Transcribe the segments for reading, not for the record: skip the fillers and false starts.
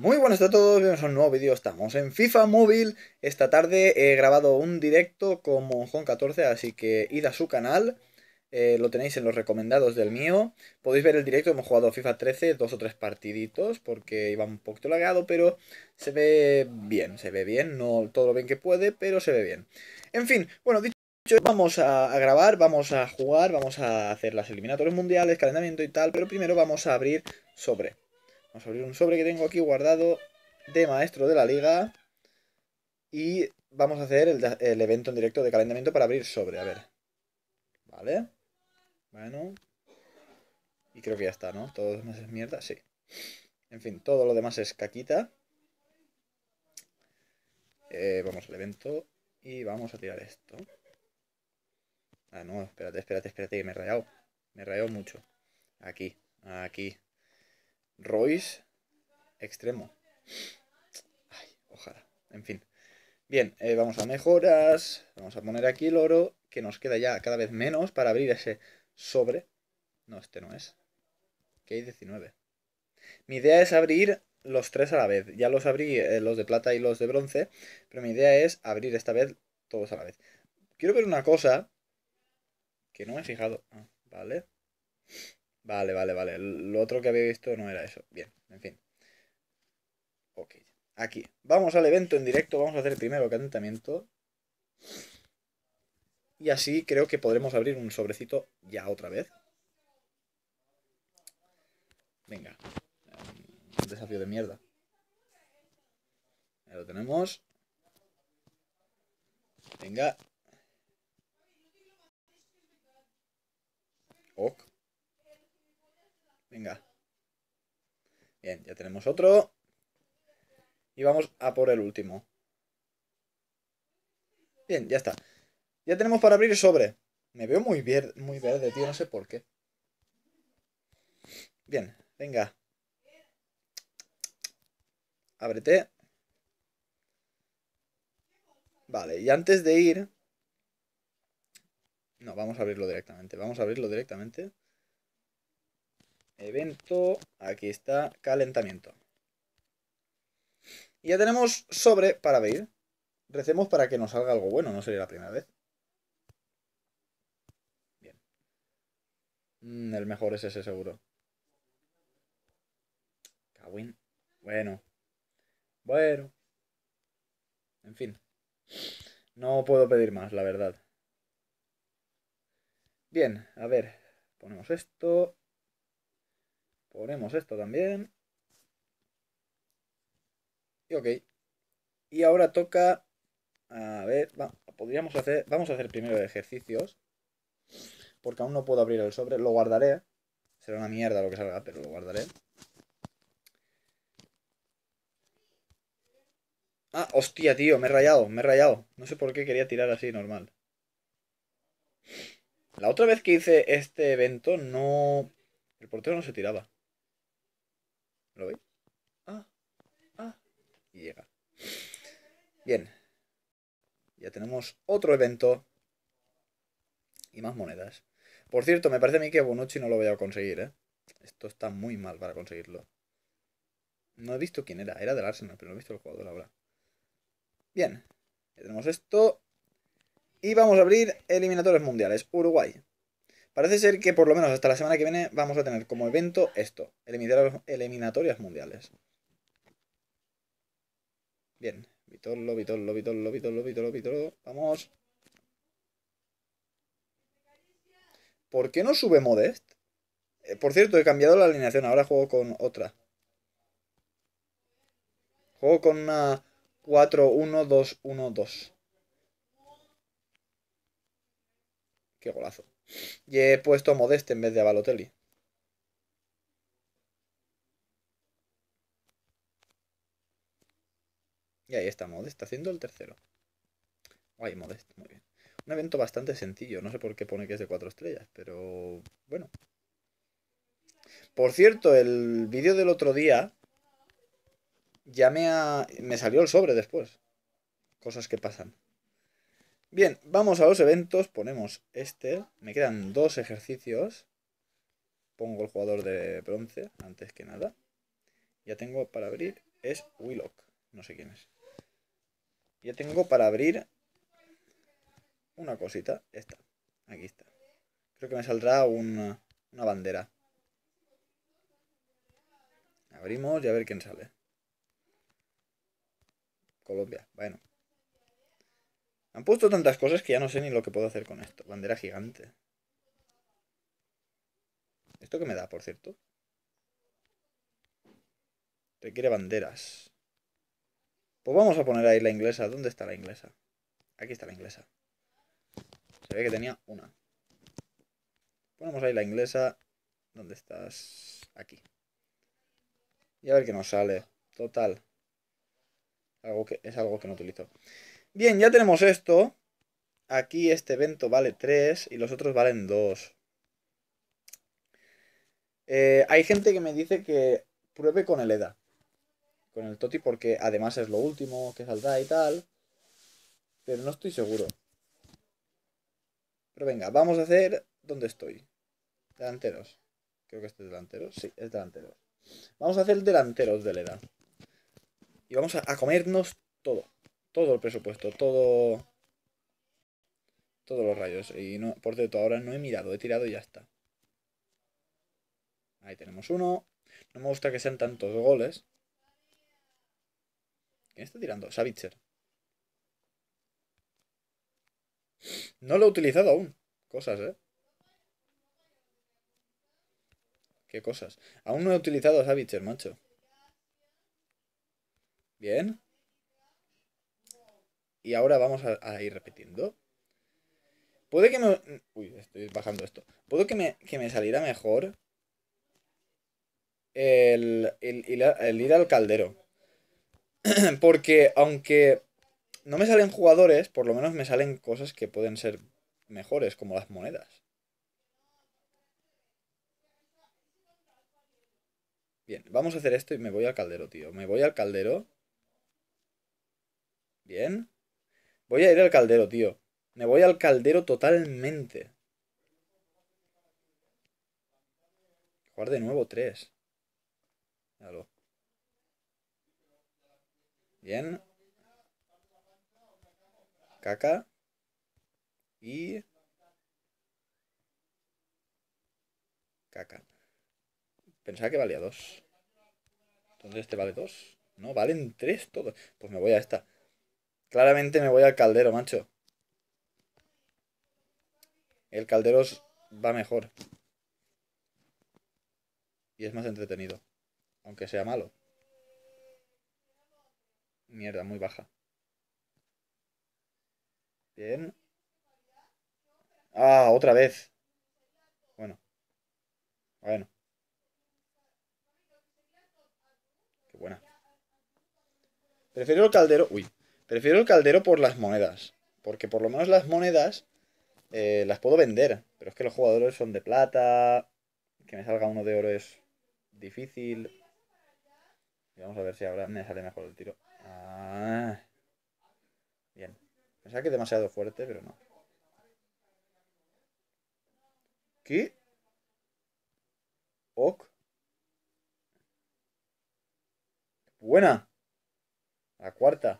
Muy buenas a todos, bienvenidos a un nuevo vídeo. Estamos en FIFA Móvil. Esta tarde he grabado un directo con Monjón14, así que id a su canal. Lo tenéis en los recomendados del mío. Podéis ver el directo, hemos jugado FIFA 13, 2 o 3 partiditos, porque iba un poquito lagado, pero se ve bien, no todo lo bien que puede, pero se ve bien. En fin, bueno, dicho, vamos a grabar, vamos a jugar, vamos a hacer las eliminatorias mundiales, calentamiento y tal, pero primero vamos a abrir sobre. Vamos a abrir un sobre que tengo aquí guardado de maestro de la liga. Y vamos a hacer el evento en directo de calentamiento para abrir sobre. A ver. Vale. Bueno. Y creo que ya está, ¿no? Todo lo demás es mierda. Sí. En fin, todo lo demás es caquita. Vamos al evento. Y vamos a tirar esto. Ah, no. Espérate. Que me he rayado. Me he rayado mucho. Aquí. Aquí. Royce. Extremo. Ay, ojalá. En fin. Bien, vamos a mejoras. Vamos a poner aquí el oro, que nos queda ya cada vez menos para abrir ese sobre. No, este no es. Que hay 19. Mi idea es abrir los tres a la vez. Ya los abrí, los de plata y los de bronce, pero mi idea es abrir esta vez todos a la vez. Quiero ver una cosa que no me he fijado. Ah, vale. Vale. Lo otro que había visto no era eso. Bien, en fin. Ok. Aquí. Vamos al evento en directo. Vamos a hacer primero calentamiento. Y así creo que podremos abrir un sobrecito ya otra vez. Venga. Un desafío de mierda. Ya lo tenemos. Venga. Ok. Venga. Bien, ya tenemos otro. Y vamos a por el último. Bien, ya está. Ya tenemos para abrir el sobre. Me veo muy verde, tío. No sé por qué. Bien, venga. Ábrete. Vale, y antes de ir... No, vamos a abrirlo directamente. Vamos a abrirlo directamente. Evento. Aquí está. Calentamiento. Y ya tenemos sobre para abrir. Recemos para que nos salga algo bueno. No sería la primera vez. Bien. El mejor es ese seguro. Cagüín. Bueno. En fin. No puedo pedir más, la verdad. Bien, a ver. Ponemos esto. Ponemos esto también. Y ok. Y ahora toca... A ver, podríamos hacer... Vamos a hacer primero ejercicios. Porque aún no puedo abrir el sobre. Lo guardaré. Será una mierda lo que salga, pero lo guardaré. Ah, hostia, tío, me he rayado. No sé por qué quería tirar así, normal. La otra vez que hice este evento, no... El portero no se tiraba. ¿Lo veis? Ah, ah. Y llega. Bien. Ya tenemos otro evento. Y más monedas. Por cierto, me parece a mí que Bonucci no lo voy a conseguir, ¿eh? Esto está muy mal para conseguirlo. No he visto quién era. Era del Arsenal, pero no he visto el jugador ahora. Bien. Ya tenemos esto. Y vamos a abrir eliminatorios mundiales. Uruguay. Parece ser que por lo menos hasta la semana que viene vamos a tener como evento esto. Eliminatorias mundiales. Bien. Vitolo. Vamos. ¿Por qué no sube Modest? Por cierto, he cambiado la alineación. Ahora juego con otra. Juego con una 4-1-2-1-2. Qué golazo. Y he puesto a Modest en vez de a Balotelli. Y ahí está Modest haciendo el tercero. Ay, Modest, muy bien. Un evento bastante sencillo. No sé por qué pone que es de 4 estrellas, pero bueno. Por cierto, el vídeo del otro día ya me salió el sobre después. Cosas que pasan. Bien, vamos a los eventos. Ponemos este. Me quedan 2 ejercicios. Pongo el jugador de bronce antes que nada. Ya tengo para abrir es Willock. No sé quién es. Ya tengo para abrir una cosita. Esta. Aquí está. Creo que me saldrá una bandera. Abrimos y a ver quién sale. Colombia. Bueno. Han puesto tantas cosas que ya no sé ni lo que puedo hacer con esto. Bandera gigante. ¿Esto qué me da, por cierto? Requiere banderas. Pues vamos a poner ahí la inglesa. ¿Dónde está la inglesa? Aquí está la inglesa. Se ve que tenía una. Ponemos ahí la inglesa. ¿Dónde estás? Aquí. Y a ver qué nos sale. Total. Es algo que no utilizo. Bien, ya tenemos esto. Aquí este evento vale 3 y los otros valen 2. Hay gente que me dice que pruebe con el EDA. Con el Toti porque además es lo último que saldrá y tal. Pero no estoy seguro. Pero venga, vamos a hacer... ¿Dónde estoy? Delanteros. Creo que este es delanteros. Sí, es delanteros. Vamos a hacer delanteros del EDA. Y vamos a comernos todo. Todo el presupuesto. Todo... Todos los rayos. Y no, por cierto, ahora no he mirado. He tirado y ya está. Ahí tenemos uno. No me gusta que sean tantos goles. ¿Quién está tirando? Savitzer. No lo he utilizado aún. Cosas, ¿eh? ¿Qué cosas? Aún no he utilizado a Savitzer, macho. Bien. Y ahora vamos a ir repitiendo. Puede que me... Uy, estoy bajando esto. Puede que me saliera mejor el ir al caldero. Porque aunque no me salen jugadores, por lo menos me salen cosas que pueden ser mejores, como las monedas. Bien, vamos a hacer esto y me voy al caldero, tío. Me voy al caldero. Bien. Voy a ir al caldero, tío. Me voy al caldero totalmente. Jugar de nuevo 3. Míralo. Bien. Caca. Y... Caca. Pensaba que valía 2. Entonces este vale 2. No, valen 3 todos. Pues me voy a esta. Claramente me voy al caldero, macho. El caldero va mejor. Y es más entretenido. Aunque sea malo. Mierda, muy baja. Bien. Ah, otra vez. Bueno, bueno. Qué buena. Prefiero el caldero. Uy. Prefiero el caldero por las monedas. Porque por lo menos las monedas las puedo vender. Pero es que los jugadores son de plata. Que me salga uno de oro es difícil. Y vamos a ver si ahora me sale mejor el tiro. Ah, bien. Pensaba que demasiado fuerte, pero no. ¿Qué? Ok. Buena. La cuarta.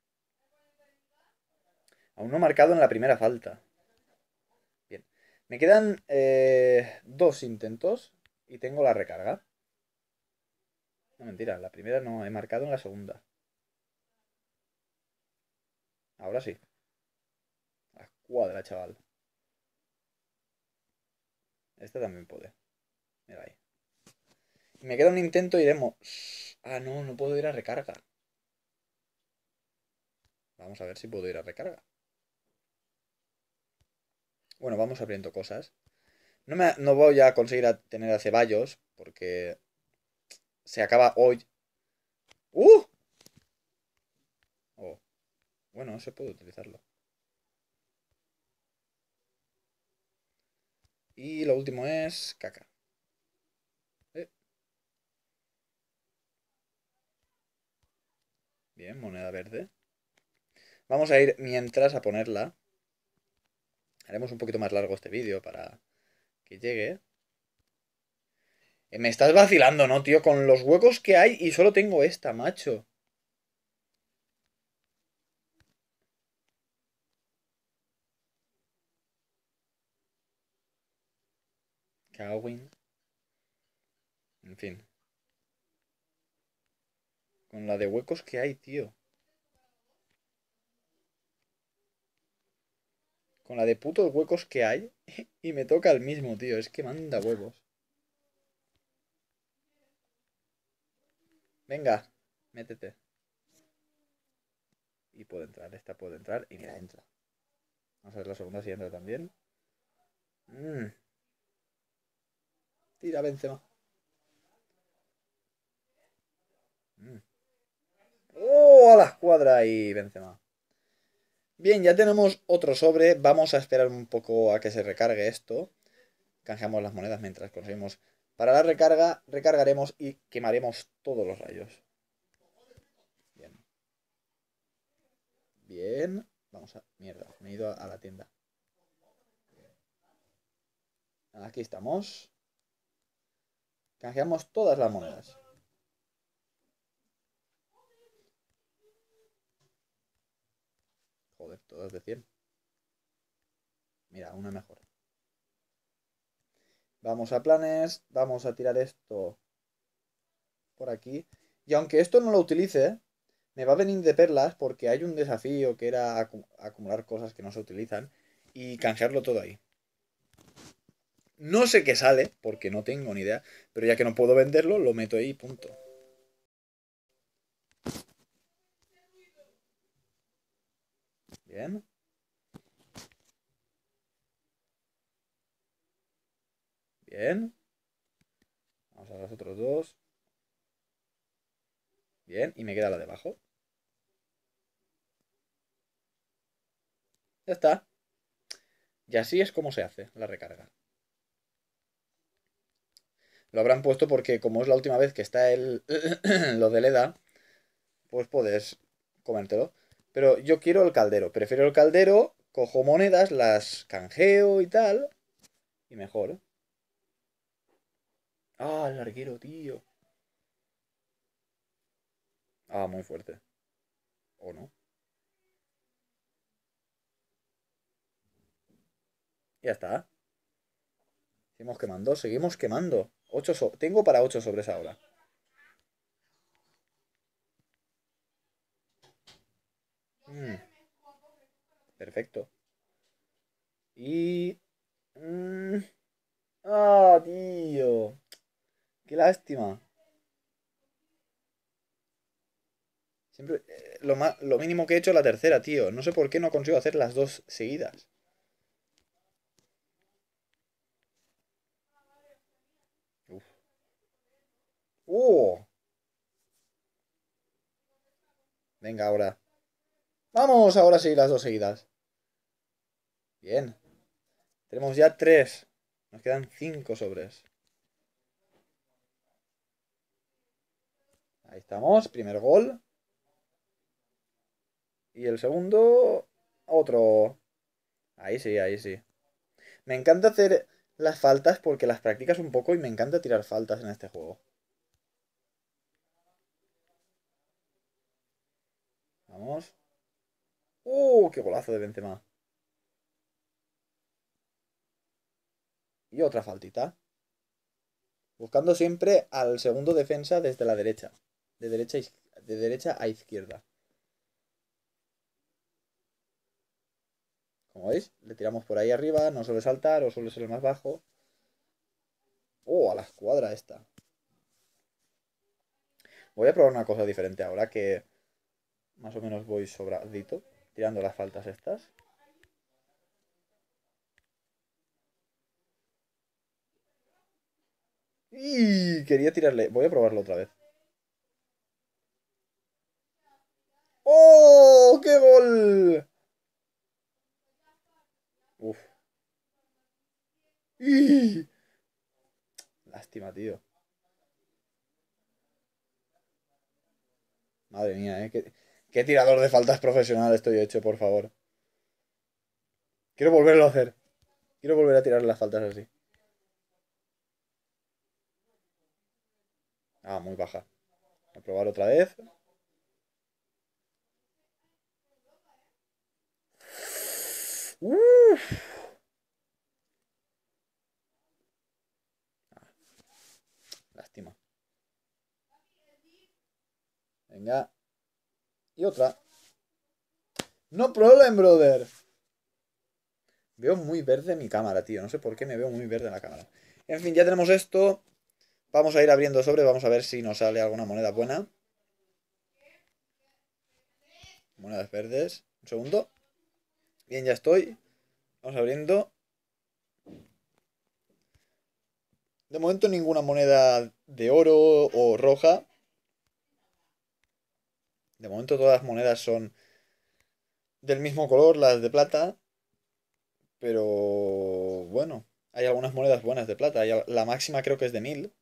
Aún no marcado en la primera falta. Bien. Me quedan 2 intentos y tengo la recarga. No, mentira. La primera no. He marcado en la segunda. Ahora sí. La cuadra, chaval. Esta también puede. Mira ahí. Y me queda un intento y iremos... Ah, no, no puedo ir a recarga. Vamos a ver si puedo ir a recarga. Bueno, vamos abriendo cosas. No voy a conseguir tener a Ceballos porque se acaba hoy. ¡Uh! Oh, bueno, se puede utilizarlo. Y lo último es caca. Eh, Bien, moneda verde. Vamos a ir mientras a ponerla. Haremos un poquito más largo este vídeo para que llegue. Me estás vacilando, ¿no, tío? Con los huecos que hay y solo tengo esta, macho. Cagüín. En fin. Con la de huecos que hay, tío. Con la de putos huecos que hay. Y me toca el mismo, tío. Es que manda huevos. Venga, métete. Y puede entrar, esta puede entrar. Y mira, entra. Vamos a ver la segunda si entra también. Tira, Benzema. Mm. ¡Oh! A la escuadra y Benzema. Bien, ya tenemos otro sobre. Vamos a esperar un poco a que se recargue esto. Canjeamos las monedas mientras conseguimos. Para la recarga, recargaremos y quemaremos todos los rayos. Bien. Bien. Vamos a... Mierda, me he ido a la tienda. Aquí estamos. Canjeamos todas las monedas. Joder, todas de 100. Mira, una mejor. Vamos a planes. Vamos a tirar esto por aquí. Y aunque esto no lo utilice, me va a venir de perlas porque hay un desafío que era acumular cosas que no se utilizan y canjearlo todo ahí. No sé qué sale, porque no tengo ni idea, pero ya que no puedo venderlo, lo meto ahí y punto. Bien. Bien. Vamos a los otros dos. Bien, y me queda la de abajo. Ya está. Y así es como se hace la recarga. Lo habrán puesto porque como es la última vez que está lo del EDA, pues puedes comértelo. Pero yo quiero el caldero. Prefiero el caldero, cojo monedas, las canjeo y tal. Y mejor. Ah, el larguero, tío. Ah, muy fuerte. ¿O no? Ya está. Seguimos quemando, seguimos quemando. Tengo para 8 sobres ahora. Mm, perfecto. Y... mm, ah, tío. Qué lástima. Siempre... lo mínimo que he hecho es la tercera, tío. No sé por qué no consigo hacer las dos seguidas. Uf. ¡Uh! Venga, ahora. Vamos, ahora sí, las dos seguidas. Bien. Tenemos ya tres. Nos quedan 5 sobres. Ahí estamos. Primer gol. Y el segundo... Otro. Ahí sí, ahí sí. Me encanta hacer las faltas porque las practicas un poco y me encanta tirar faltas en este juego. Vamos. ¡Qué golazo de Benzema! Y otra faltita. Buscando siempre al segundo defensa desde la derecha. De derecha a izquierda. Como veis, le tiramos por ahí arriba, no suele saltar o suele ser el más bajo. A la escuadra esta. Voy a probar una cosa diferente ahora que más o menos voy sobradito, tirando las faltas estas. Y quería tirarle. Voy a probarlo otra vez. ¡Oh! ¡Qué gol! Uf. ¡Y! Lástima, tío. Madre mía, ¿eh? ¿Qué tirador de faltas profesional estoy hecho, por favor? Quiero volverlo a hacer. Quiero volver a tirar las faltas así. Ah, muy baja. Voy a probar otra vez. Uf. Lástima. Venga. Y otra. No problem, brother. Veo muy verde mi cámara, tío. No sé por qué me veo muy verde en la cámara. En fin, ya tenemos esto. Vamos a ir abriendo sobre. Vamos a ver si nos sale alguna moneda buena. Monedas verdes. Un segundo. Bien, ya estoy. Vamos abriendo. De momento ninguna moneda de oro o roja. De momento todas las monedas son del mismo color, las de plata. Pero bueno, hay algunas monedas buenas de plata. La máxima creo que es de 1000.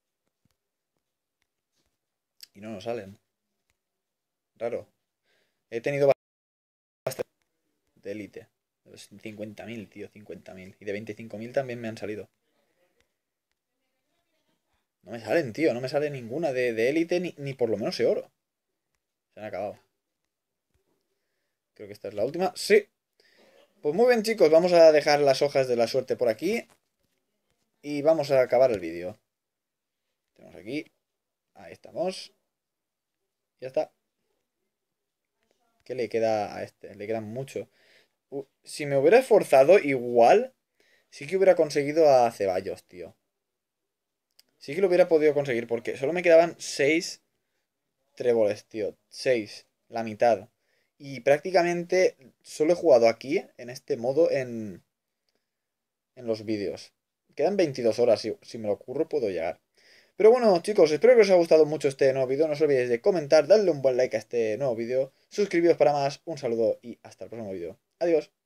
Y no nos salen. Raro. He tenido bastante de élite. 50.000, tío, 50.000. Y de 25.000 también me han salido. No me salen, tío. No me sale ninguna de élite ni por lo menos de oro. Se han acabado. Creo que esta es la última. Sí. Pues muy bien, chicos. Vamos a dejar las hojas de la suerte por aquí. Y vamos a acabar el vídeo. Tenemos aquí. Ahí estamos. Ya está. ¿Qué le queda a este? Le queda mucho. Si me hubiera esforzado, igual sí que hubiera conseguido a Ceballos, tío. Sí que lo hubiera podido conseguir porque solo me quedaban 6 tréboles, tío. 6. La mitad. Y prácticamente solo he jugado aquí, en este modo, en los vídeos. Quedan 22 horas. Si me lo ocurro, puedo llegar. Pero bueno, chicos, espero que os haya gustado mucho este nuevo vídeo. No os olvidéis de comentar, darle un buen like a este nuevo vídeo. Suscribiros para más. Un saludo y hasta el próximo vídeo. Adiós.